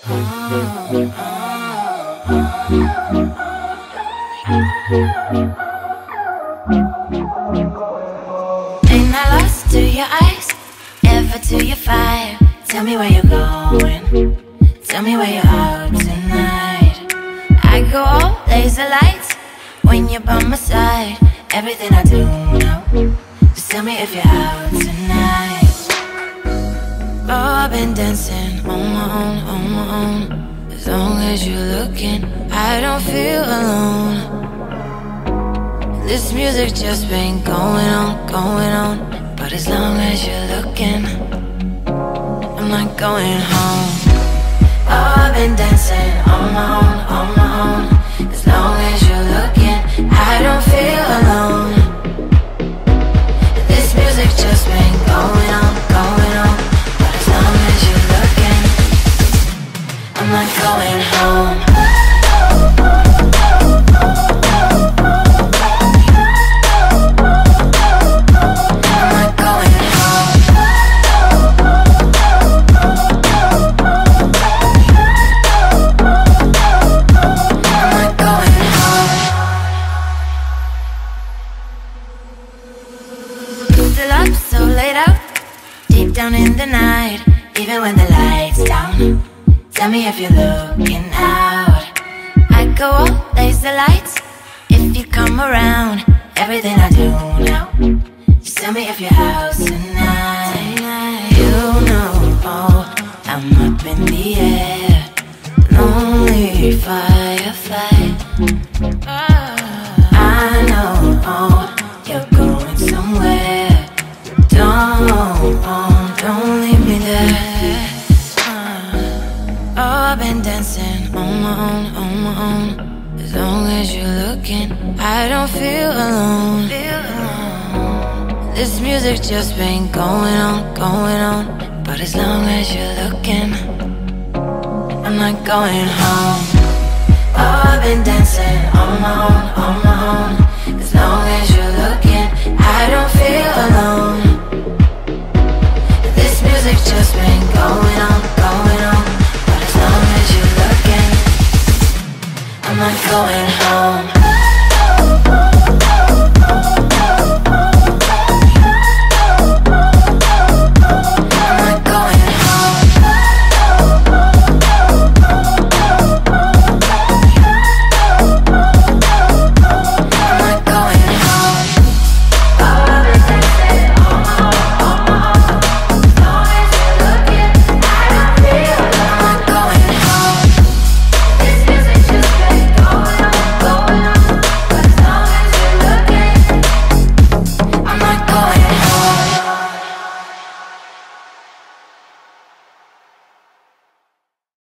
Ain't I lost to your eyes, ever to your fire? Tell me where you're going, tell me where you're out tonight. I go all laser lights when you're by my side. Everything I do now, just tell me if you're out tonight. Oh, I've been dancing on my own, on my own. As long as you're looking, I don't feel alone. This music just been going on, going on. But as long as you're looking, I'm not going home. Oh, I've been dancing on my own, on my own. As long as you're looking, I don't feel alone. This music just been going on, going on. But as long as you're looking, I'm not going home. So laid out, deep down in the night, even when the lights down. Tell me if you're looking out. I go all laser lights if you come around. Everything I do now, just tell me if you're out tonight. You know, oh, I'm up in the air, lonely firefight. I know, oh, you're going somewhere. Don't leave me there. Oh, I've been dancing on my own, on my own. As long as you're looking, I don't feel alone. This music just been going on, going on. But as long as you're looking, I'm not going home. Oh, I've been dancing on my own, on my own. As long as you're looking, I don't feel alone. This music just been